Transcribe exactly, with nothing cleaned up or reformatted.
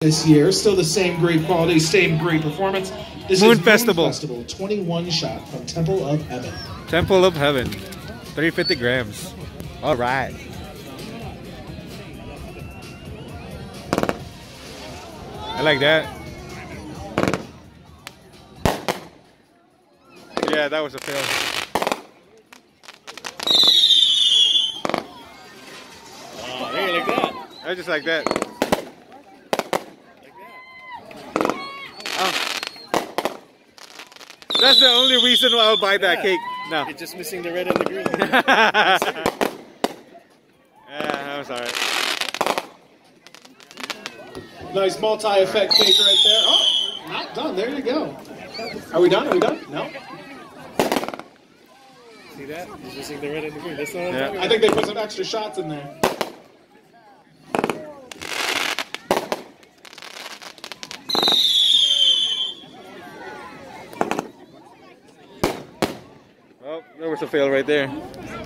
This year, still the same great quality, same great performance. This Moon is Festival. Moon Festival, twenty-one shot from Temple of Heaven. Temple of Heaven, three hundred fifty grams. All right. I like that. Yeah, that was a fail. Oh, hey, like that. I just like that. Oh. That's the only reason why I'll buy that Yeah. cake. No. It's just missing the red and the green. Yeah, I'm sorry. Nice multi-effect cake right there. Oh, not done. There you go. Are we done? Are we done? No? See that? It's missing the red and the green. That's not what I'm Yeah. talking I about. think they put some extra shots in there. Oh, there was a fail right there.